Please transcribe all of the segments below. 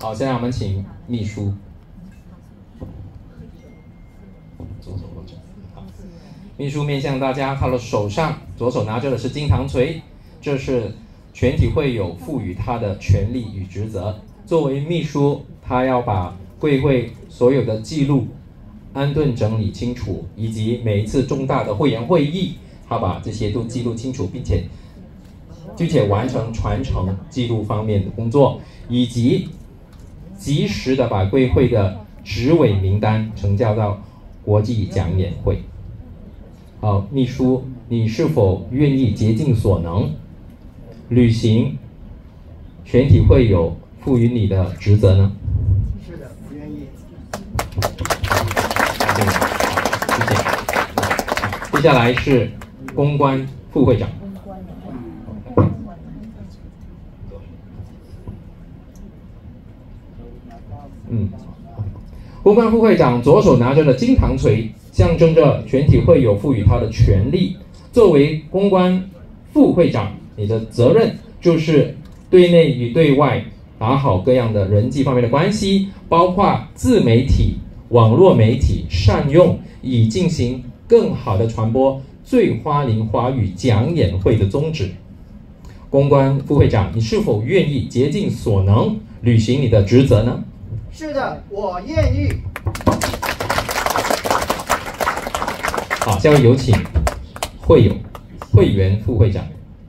好，现在我们请秘书。秘书面向大家，他的手上左手拿着的是金堂锤，这是全体会友赋予他的权利与职责。作为秘书，他要把贵会所有的记录安顿整理清楚，以及每一次重大的会员会议，他把这些都记录清楚，并且完成传承记录方面的工作，以及及时的把贵会的执委名单呈交到国际讲演会。好，秘书，你是否愿意竭尽所能履行全体会友赋予你的职责呢？ 是的，我愿意。 谢谢。接下来是公关副会长。公关副会长左手拿着的金堂锤，象征着全体会友赋予他的权利。作为公关副会长，你的责任就是对内与对外打好各样的人际方面的关系，包括自媒体、网络媒体善用，以进行更好的传播最花莲华语讲演会的宗旨。公关副会长，你是否愿意竭尽所能履行你的职责呢？ 是的，我愿意。 好，下面有请会员副会长。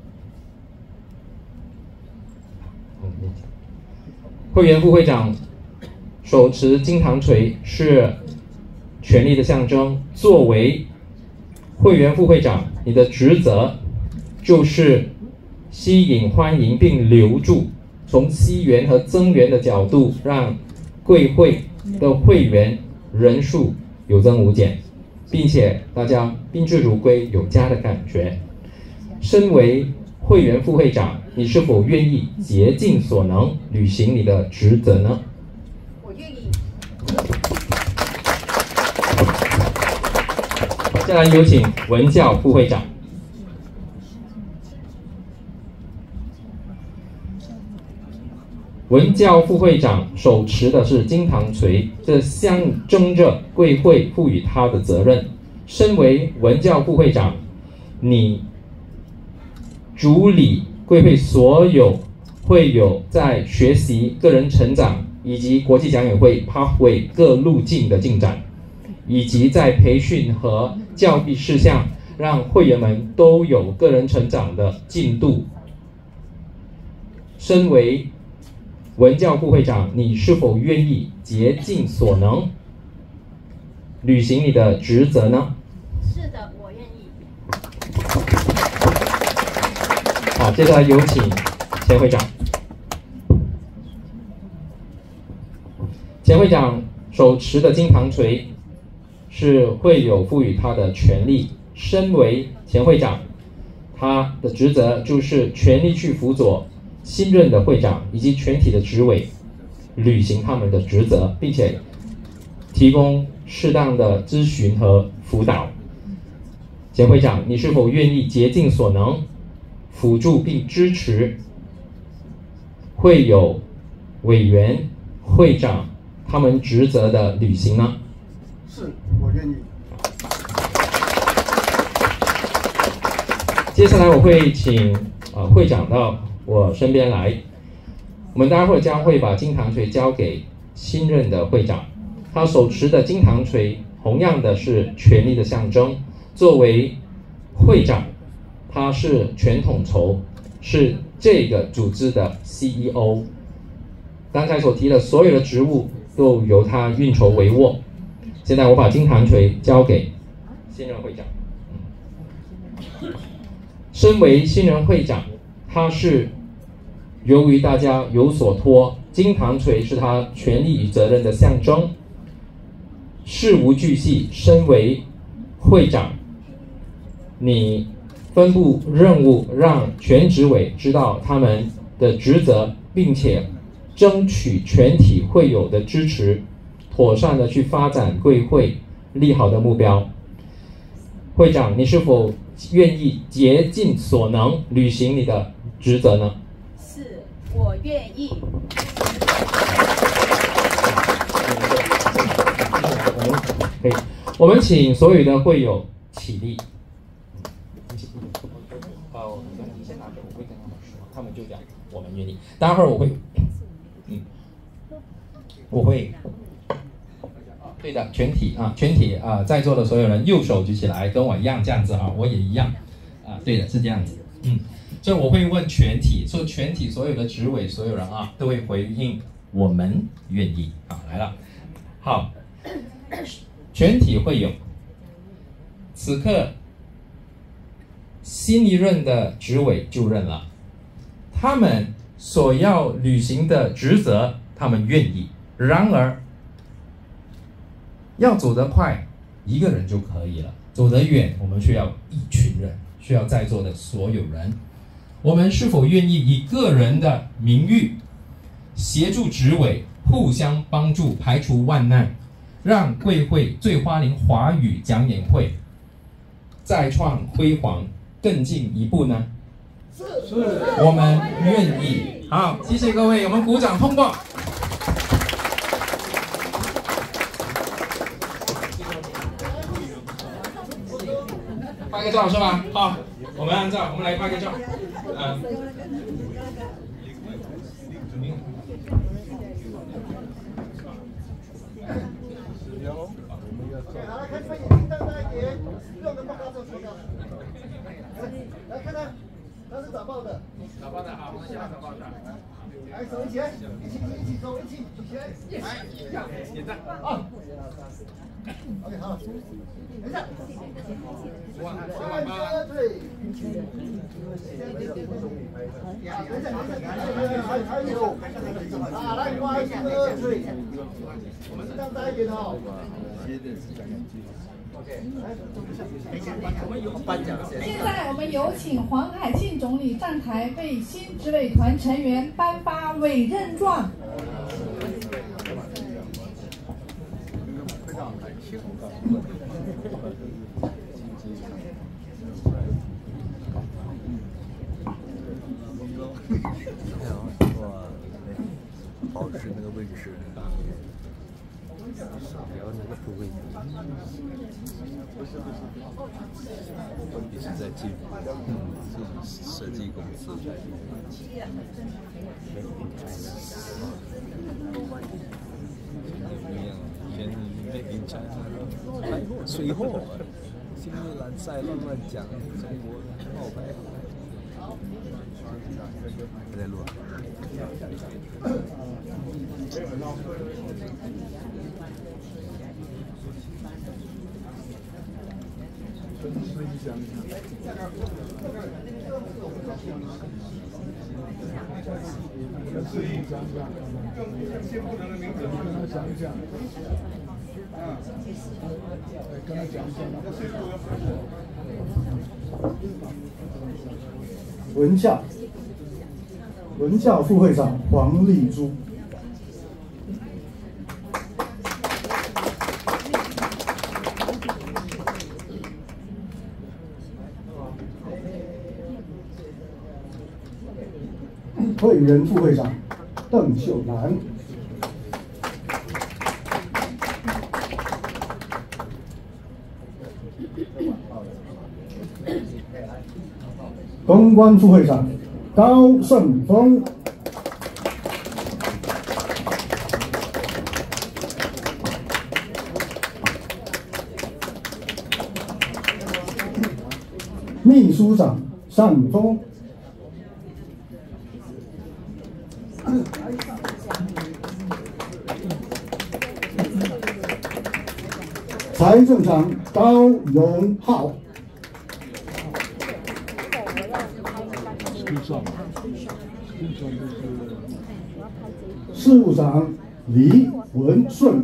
会员副会长手持金堂锤，是权力的象征。作为会员副会长，你的职责就是吸引、欢迎并留住，从吸源和增源的角度，让贵会的会员人数有增无减，并且大家宾至如归，有家的感觉。身为会员副会长，你是否愿意竭尽所能履行你的职责呢？ 我愿意。 接下来有请文教副会长。文教副会长手持的是金堂锤，这象征着贵会赋予他的责任。身为文教副会长，你主理贵会所有会友在学习、个人成长以及国际讲演会 Pathway 各路径的进展，以及在培训和教育事项，让会员们都有个人成长的进度。身为文教副会长，你是否愿意竭尽所能履行你的职责呢？ 是的，我愿意。 好，接下来有请钱会长。钱会长手持的金堂锤是会友赋予他的权利。身为钱会长，他的职责就是全力去辅佐新任的会长以及全体的执委履行他们的职责，并且提供适当的咨询和辅导。钱会长，你是否愿意竭尽所能辅助并支持会友、委员、会长他们职责的履行呢？ 是，我愿意。 接下来我会请会长到我身边来，我们待会儿将会把金堂锤交给新任的会长，他手持的金堂锤同样的是权力的象征。作为会长，他是全统筹，是这个组织的 CEO。刚才所提的所有的职务都由他运筹帷幄。现在我把金堂锤交给新任会长。身为新任会长，他是由于大家有所托，金堂锤是他权力与责任的象征。事无巨细，身为会长，你分布任务，让全执委知道他们的职责，并且争取全体会友的支持，妥善的去发展贵会立好的目标。会长，你是否愿意竭尽所能履行你的职责呢？ 是，我愿意。 可以，我们请所有的会友起立。你先拿着，我会跟他们说，他们就讲我们愿意。待会儿我会，对的，全体在座的所有人右手举起来，跟我一样这样子啊，我也一样啊，对的，是这样子，所以我会问全体，所以全体所有的执委所有人啊，都会回应我们愿意啊，来了，好，全体会友，此刻新一任的执委就任了，他们所要履行的职责，他们愿意。然而，要走得快，一个人就可以了；走得远，我们需要一群人，需要在座的所有人。我们是否愿意以个人的名誉，协助执委，互相帮助，排除万难，让贵会醉花林华语讲演会再创辉煌更进一步呢？是，我们愿意。好，谢谢各位，我们鼓掌通过。拍个照是吧？好，我们按照我们来拍个照。 好了，看这个眼睛瞪大一点，用的报告做出来。来看看，他是咋报的？ 打包的好，我们先打包的。 来，手一起，一起手一起举起来。来， 点赞。 好。OK， 好。等一下。对。还有。啊，来，1、2、3。我们瞪大一点哦。 现在我们有请黄海庆总理上台为新执委团成员颁发委任状。 保持那个位置，不要那个不位置。一直在进步，这种设计公司在水货，新西兰在乱讲中国冒牌。在录。 文教副会长黄丽珠。会员副会长邓秀兰。公关副会长高胜峰。秘书长单峰。财政长高荣浩。事务长李文顺。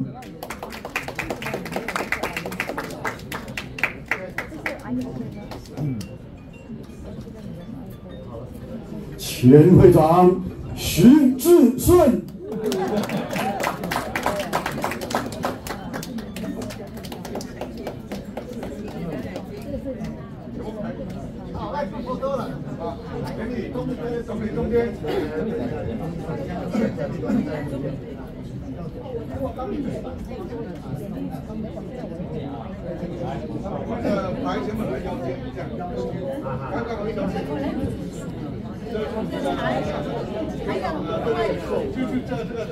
前会长徐志顺。 好，来出头多了，给你中间。 排前本来腰间这样，刚刚我们就是这个。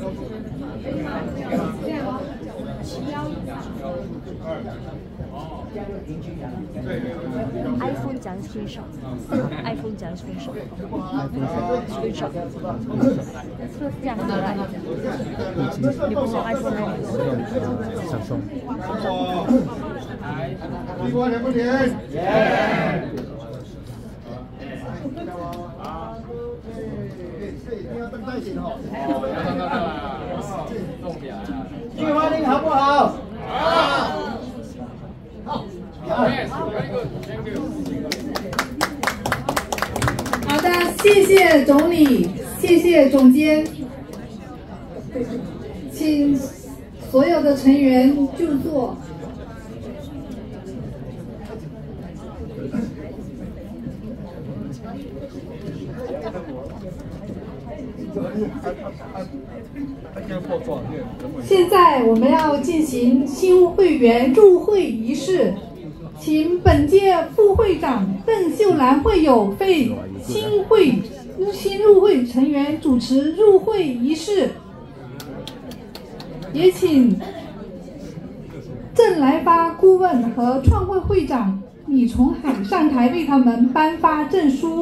iPhone 加 screenshot，iPhone 加 screenshot，screenshot，这样可爱。你不是 iPhone 吗？ 小松。 地瓜甜不甜？一定要瞪大型哈。地瓜你好不好？好。 好的，谢谢总理，谢谢总监，请所有的成员就座。现在我们要进行新会员入会仪式，请本届副会长邓秀兰会友为新入会成员主持入会仪式，也请郑来发顾问和创会会长李崇海上台为他们颁发证书。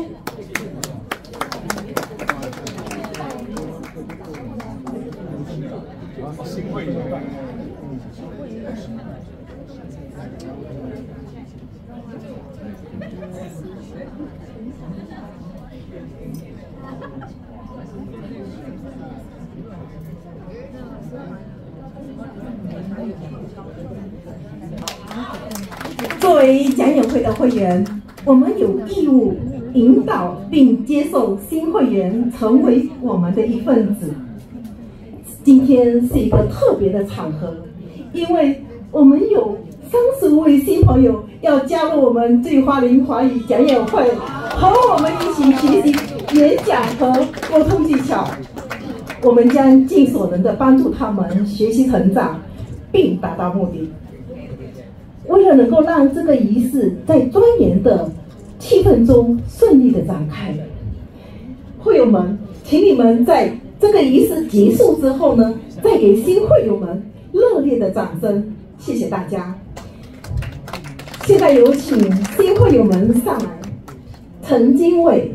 新会员。 作为讲演会的会员，我们有义务引导并接受新会员成为我们的一份子。今天是一个特别的场合，因为我们有35位新朋友要加入我们醉花林华语讲演会，和我们一起学习演讲和沟通技巧。我们将尽所能的帮助他们学习成长，并达到目的。为了能够让这个仪式在庄严的气氛中顺利的展开，会友们，请你们在这个仪式结束之后呢，再给新会友们热烈的掌声，谢谢大家。现在有请新会友们上来。陈经纬、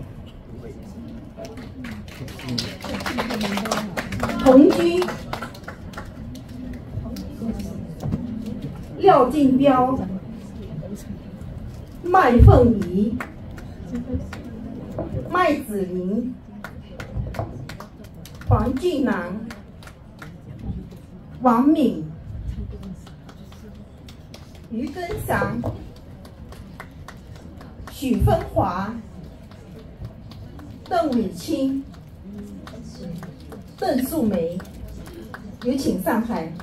童居、廖进标、麦凤仪、麦子玲、黄俊南、王敏、于根祥、许芬华、邓伟清、邓素梅，有请上台。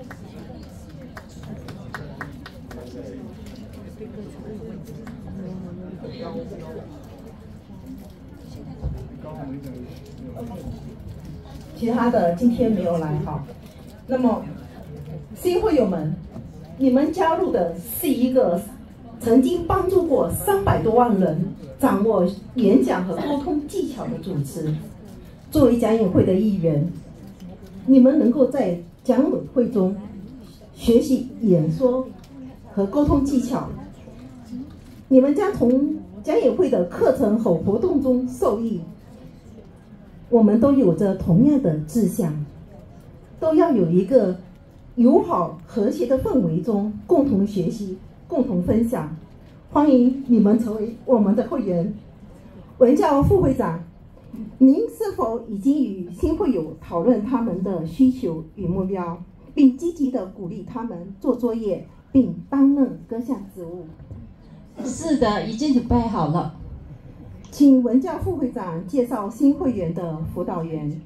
其他的今天没有来哈。那么，新会友们，你们加入的是一个曾经帮助过300多万人掌握演讲和沟通技巧的组织。作为讲演会的一员，你们能够在讲委会中学习演说和沟通技巧，你们将从讲演会的课程和活动中受益。我们都有着同样的志向，都要有一个友好和谐的氛围中共同学习、共同分享。欢迎你们成为我们的会员。文教副会长，您是否已经与新会友讨论他们的需求与目标，并积极的鼓励他们做作业，并担任各项职务？ 是的，已经准备好了。 请文教副会长介绍新会员的辅导员。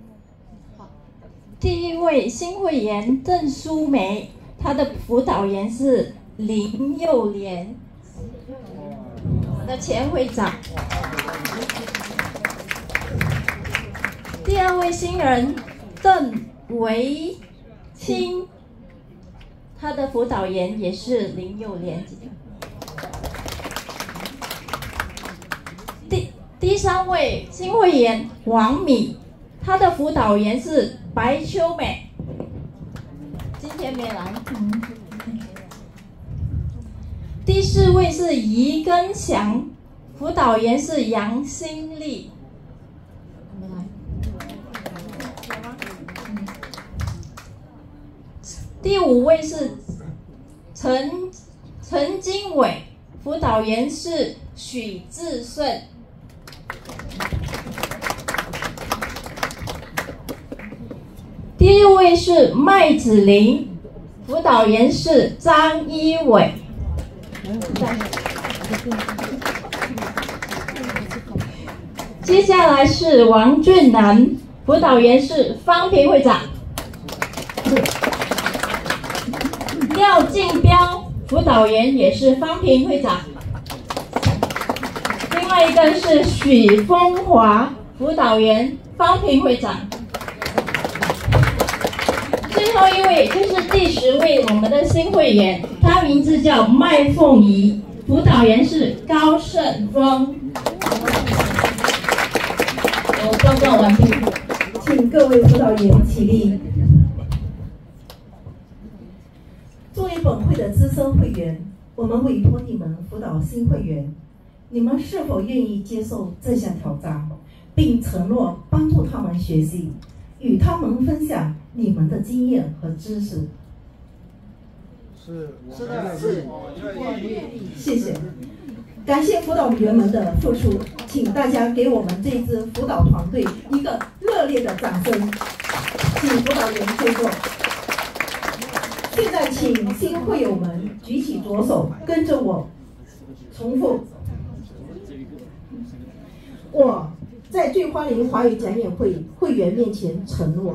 第一位新会员郑淑梅，她的辅导员是林幼莲，我的前会长。第二位新人邓维清，他的辅导员也是林幼莲。第3位新会员王米，他的辅导员是白秋美，今天没来。第4位是宜根祥，辅导员是杨新丽。第5位是陈经纬，辅导员是许志顺。第6位是麦子玲，辅导员是张一伟。接下来是王俊南，辅导员是方平会长。廖敬彪，辅导员也是方平会长。另外一个是许风华，辅导员方平会长。最后一位就是第10位我们的新会员，他名字叫麦凤仪，辅导员是高胜峰。我报告完毕， 请各位辅导员起立。作为本会的资深会员，我们委托你们辅导新会员，你们是否愿意接受这项挑战，并承诺帮助他们学习，与他们分享你们的经验和知识？ 是谢谢，感谢辅导员们的付出，请大家给我们这支辅导团队一个热烈的掌声，请辅导员就座。现在请新会友们举起左手，跟着我重复。我在最花莲华语讲演会会员面前承诺，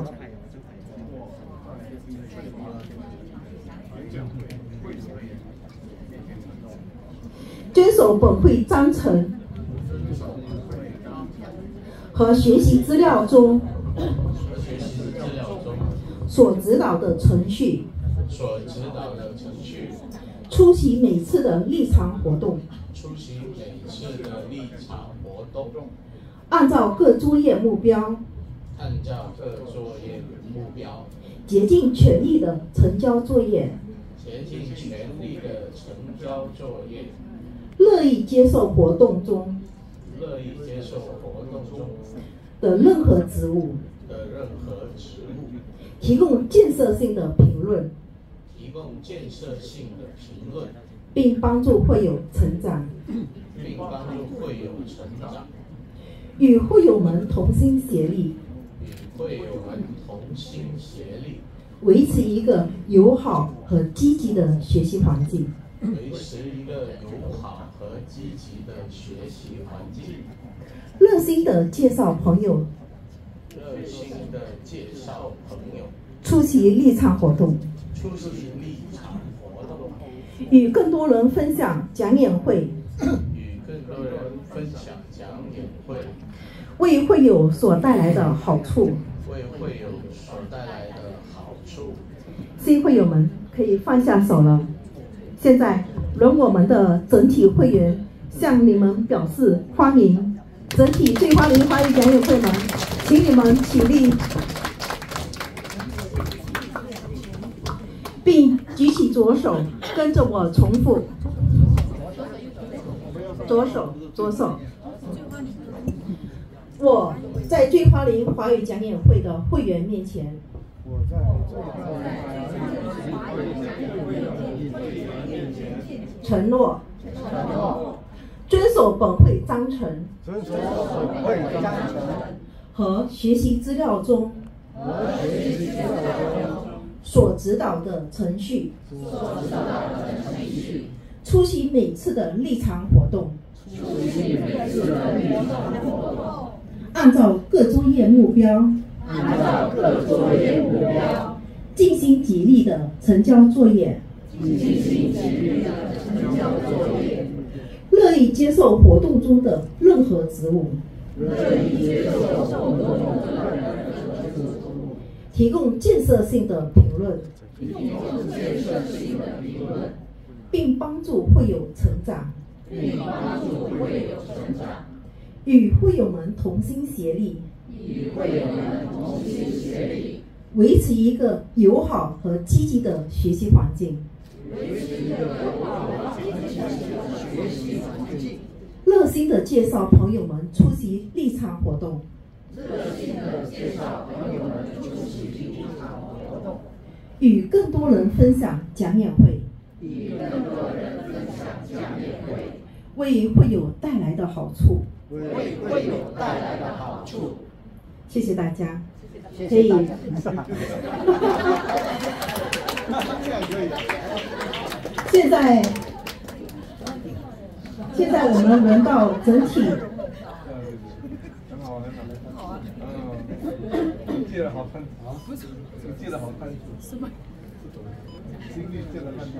遵守本会章程和学习资料中所指导的程序，出席每次的立场活动，按照各作业目标，竭尽全力的成交作业，乐意接受活动中的任何职务，提供建设性的评论，并帮助会友成长，与会友们同心协力，维持一个友好和积极的学习环境。热心的介绍朋友，出席立场活动，与更多人分享讲演会，为会友所带来的好处。新会友们可以放下手了。现在轮我们的整体会员向你们表示欢迎。整体最花莲华语讲演会们，请你们起立，并举起左手，跟着我重复。左手。我在最花莲华语讲演会的会员面前，承诺遵守本会章程和学习资料中所指导的程序，出席每次的立场活动，按照各作业目标尽心竭力的成交作业，乐意接受活动中的任何职务， 提供建设性的评论，并帮助会友成长，与会友们同心协力，维持一个友好和积极的学习环境，热心的介绍朋友们出席立场活动，与更多人分享讲演会，为会友带来的好处，谢谢大家。可以。现在我们轮到整体。 很好，借了好看啊！借了好看。什么？经历借了看。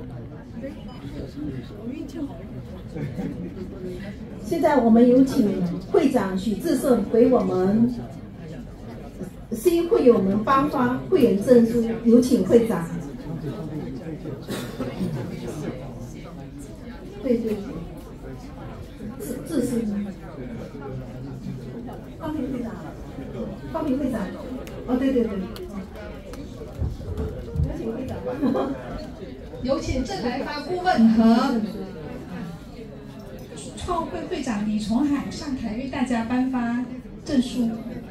现在我们有请会长许志胜为我们新会友们颁发会员证书，有请会长。对，志胜，方平会长，哦，对，有请会长。 有请郑来发顾问和创会会长李崇海上台为大家颁发证书。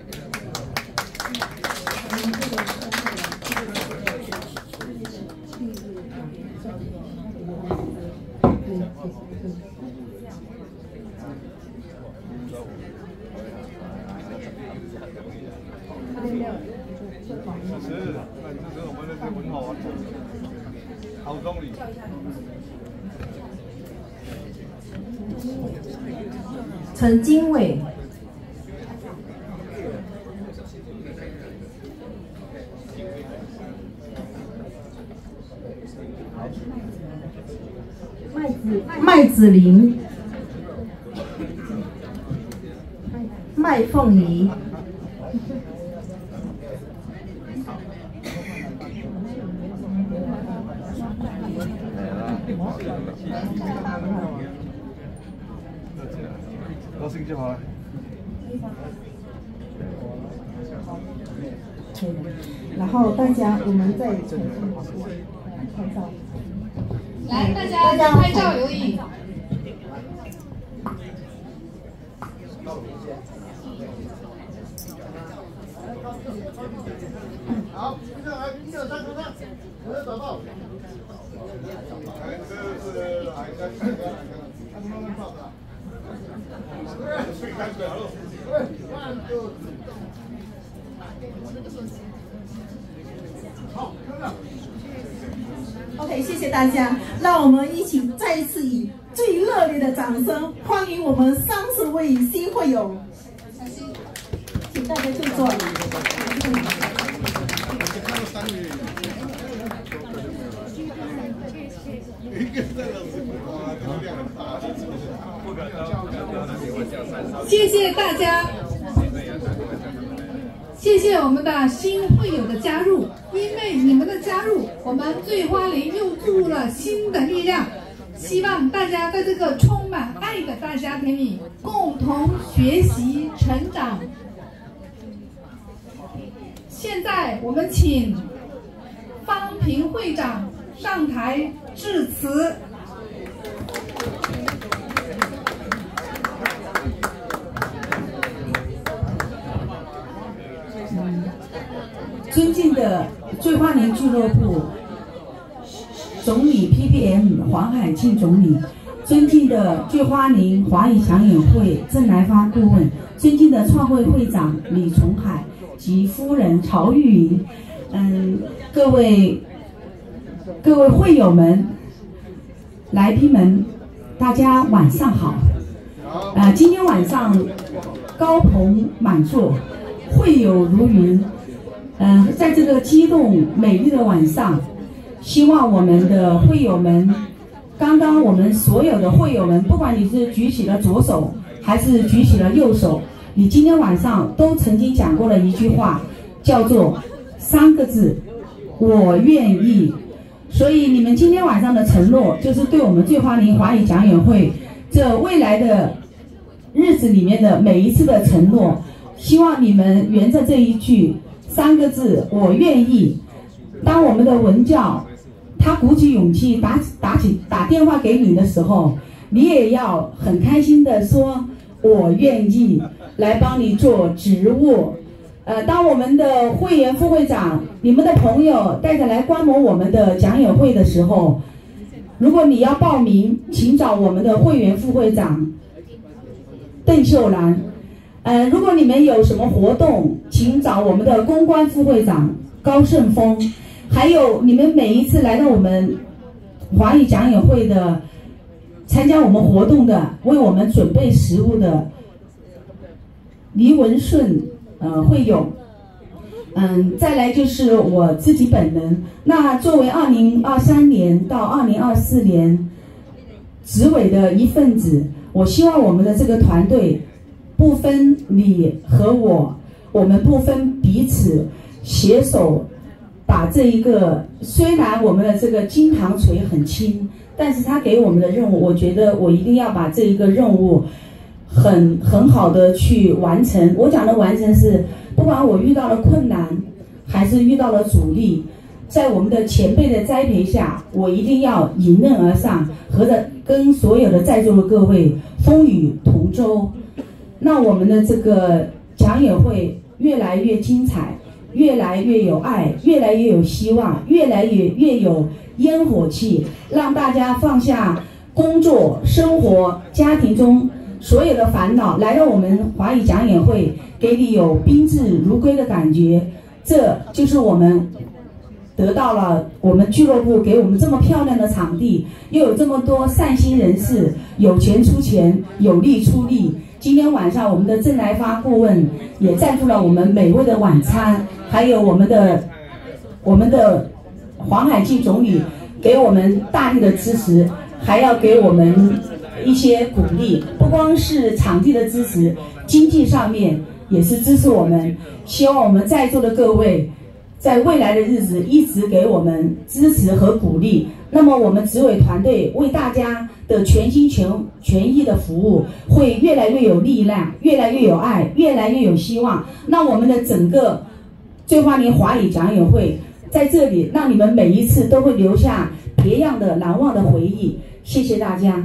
这是我们的文豪啊，好总理。 陈经纬。麦子玲、麦凤仪、 高兴就好了。 然后大家，我们再重新拍照。 来，大家拍照留意。 好，接下来1、2、3，看看，有没有找到？好，看看。 OK， 谢谢大家，让我们一起再一次以最热烈的掌声欢迎我们30位新会友，请大家就坐。 谢谢大家，谢谢我们的新会友的加入，因为你们的加入，我们醉花林又注入了新的力量。希望大家在这个充满爱的大家庭里共同学习成长。现在我们请方平会长上台致辞。 尊敬的醉花林俱乐部总理 PPM 黄海庆总理，尊敬的醉花林华语讲演会郑来发顾问，尊敬的创会会长李崇海及夫人曹玉云，各位会友们、来宾们，大家晚上好。今天晚上高朋满座，会友如云。在这个激动美丽的晚上，希望我们的会友们，刚刚我们所有的会友们，不管你是举起了左手还是举起了右手，你今天晚上都曾经讲过了一句话，叫做 3个字，我愿意。所以你们今天晚上的承诺，就是对我们醉花林华语讲演会这未来的日子里面的每一次的承诺。希望你们沿着这一句3个字，我愿意。当我们的文教他鼓起勇气打电话给你的时候，你也要很开心的说我愿意来帮你做职务。当我们的会员副会长，你们的朋友带着来观摩我们的讲演会的时候，如果你要报名，请找我们的会员副会长邓秀兰。如果你们有什么活动，请找我们的公关副会长高胜峰。还有你们每一次来到我们华语讲演会的，参加我们活动的，为我们准备食物的黎文顺会友。再来就是我自己本人。那作为2023年到2024年执委的一份子，我希望我们的这个团队不分你和我们不分彼此，携手把这一个，虽然我们的这个金堂锤很轻，但是他给我们的任务，我觉得我一定要把这一个任务很好的去完成。我讲的完成是，不管我遇到了困难，还是遇到了阻力，在我们的前辈的栽培下，我一定要迎刃而上，跟所有的在座的各位风雨同舟。那我们的这个讲演会越来越精彩，越来越有爱，越来越有希望，越来越有烟火气，让大家放下工作、生活、家庭中所有的烦恼，来到我们华语讲演会，给你有宾至如归的感觉。这就是我们得到了我们俱乐部给我们这么漂亮的场地，又有这么多善心人士，有钱出钱，有力出力。今天晚上我们的郑来发顾问也赞助了我们美味的晚餐，还有我们的黄海静总理给我们大力的支持，还要给我们一些鼓励，不光是场地的支持，经济上面也是支持我们。希望我们在座的各位在未来的日子一直给我们支持和鼓励。那么我们执委团队为大家的全心全意的服务，会越来越有力量，越来越有爱，越来越有希望。那我们的整个醉花林华语讲演会在这里，让你们每一次都会留下别样的难忘的回忆。谢谢大家。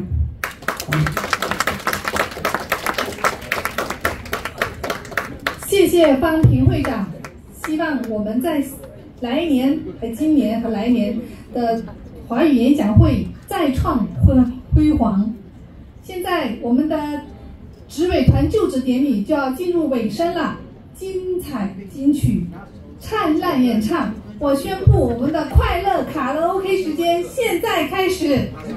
谢谢方平会长，希望我们在今年和来年的华语演讲会再创辉煌。现在我们的执委团就职典礼就要进入尾声了，精彩金曲，灿烂演唱。我宣布我们的快乐卡拉 OK 时间现在开始。